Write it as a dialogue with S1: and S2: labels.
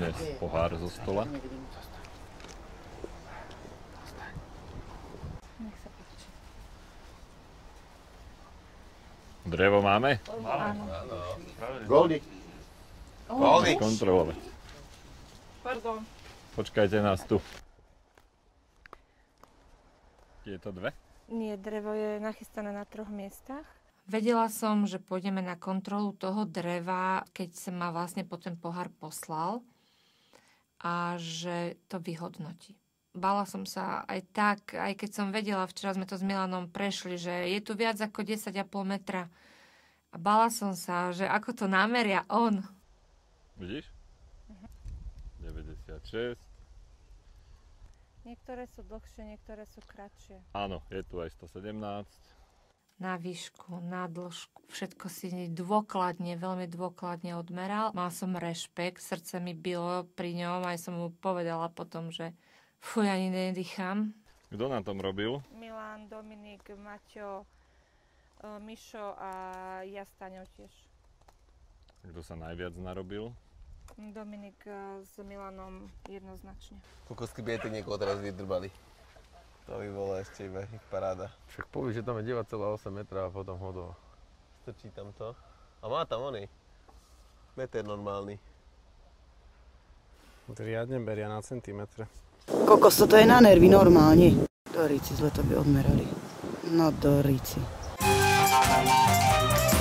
S1: dnes pohár zo stola.
S2: Nech sa páči.
S1: Drevo máme?
S2: Áno.
S3: Goldy. Goldy.
S1: Kontrolovať.
S2: Pardon.
S1: Počkajte nás tu. Je to dve?
S2: Nie, drevo je nachystané na 3 miestach.
S4: Vedela som, že pôjdeme na kontrolu toho dreva, keď sa ma vlastne po ten pohár poslal a že to vyhodnotí. Bala som sa aj tak, aj keď som vedela, včera sme to s Milanom prešli, že je tu viac ako 10,5 metra. A bala som sa, že ako to nameria on.
S1: Vidíš? 96.
S2: Niektoré sú dlhšie, niektoré sú kratšie.
S1: Áno, je tu aj 117.
S4: Na výšku, na dĺžku, všetko si dôkladne, veľmi dôkladne odmeral. Mal som rešpekt, srdce mi bylo pri ňom, aj som mu povedala potom, že fuj, ani nedýcham.
S1: Kto na tom robil?
S2: Milan, Dominik, Maťo, Mišo a ja s Taňou tiež.
S1: Kto sa najviac narobil?
S2: Dominik s Milanom jednoznačne.
S3: Kokosky by aj niekoho teraz vydrbali. To by bolo ešte iba ich paráda.
S5: Však povíš, že tam je 9,8 metra a potom hodovo.
S3: Strčí tam to. A má tam oný. Meter normálny.
S5: Riadne beria na centimetre.
S6: Kokos, toto je na nervy normálne. Do ríci zle to by odmerali. No do ríci.